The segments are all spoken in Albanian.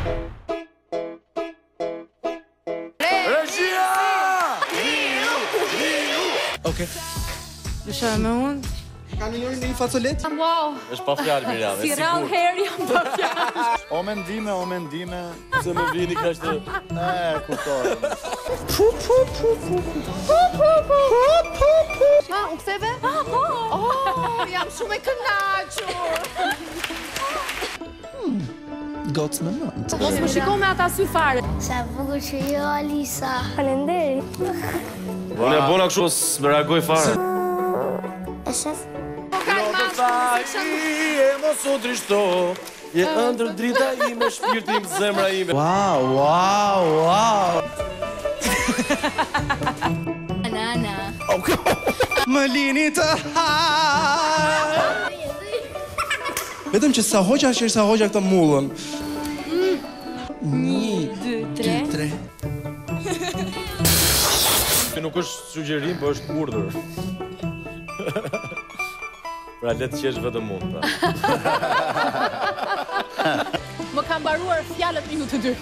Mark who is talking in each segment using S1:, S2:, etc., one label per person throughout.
S1: Regjia!
S2: Okej.
S3: Du kör med hon.
S2: Ka në një facolet?
S3: Wow.
S1: Është pa fjalë Miriam,
S3: Si rall herë jam pa fjalë.
S4: O mendime.
S1: Se më vini kaq të
S4: Kuptoj.
S3: Ma, u ktheve? Po. Oh, jam shumë e kënaqur.
S2: Gocë në mënd.
S3: Mos më shiko me ata sy fare.
S5: Sa bukur që jo, Alisa. Faleminderit.
S1: Unë e bona kështu s'më reagoj fare.
S5: E shef?
S1: E mos u trishto, je ëndër drita ime, shpirti im, zemra ime.
S2: Wow.
S5: Nana.
S2: Më lini të Vetëm që sa hoqa që është sa hoqa këtë mullën. 1, 2, 3.
S1: Që nuk është sugjerim, po është urdhër. Pra le të qesh vetëm mund, pra.
S3: Më kam mbaruar fjalët minutë 2.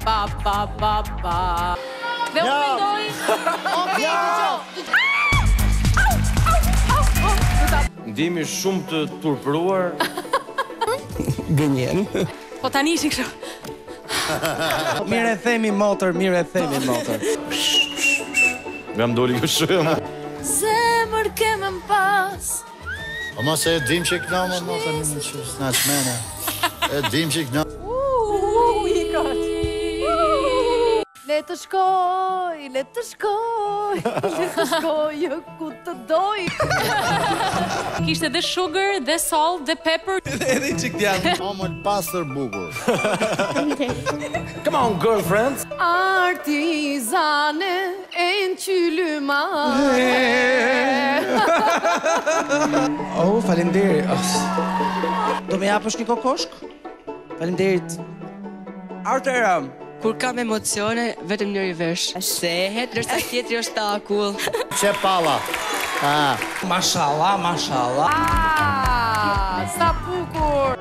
S3: Ba. Dhe unë mendoj. Okej, dëgjoj.
S1: Ndihemi shumë të turpëruar.
S2: Gënjen.
S3: Po tani ishi kështu.
S2: Mire e themi motër.
S1: Nga më doli kështu.
S3: Zemër kemë më pas.
S4: O mos e dim që këna, mos e një që s'na qmene. E dim që këna.
S3: I kot. Le të shkoj, ku të doj. Kishte dhe sugar, dhe salt, dhe pepper.
S2: Edhe i qik djanë.
S4: O më pastër bukur.
S1: Come on, girlfriends.
S3: Artizane en qylyma.
S2: Oh, falenderit. Do me japësh një kokoshk? Falenderit. Artera.
S6: Kur kam emocione, vetëm njëri vesh. Shehet, ndërsa tjetri është takull.
S4: Që palla.
S2: Mashallah.
S3: Sa bukur.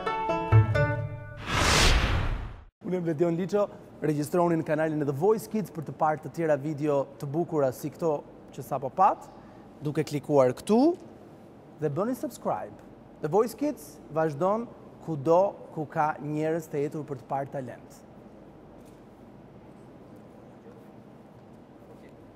S7: Unë jam Bledion Liço, regjistroni në kanalin e The Voice Kids për të parë të tjera video të bukura si këto që sapo pat, duke klikuar këtu dhe bëni subscribe. The Voice Kids vazhdon kudo ku ka njerëz të jetur për të parë talent.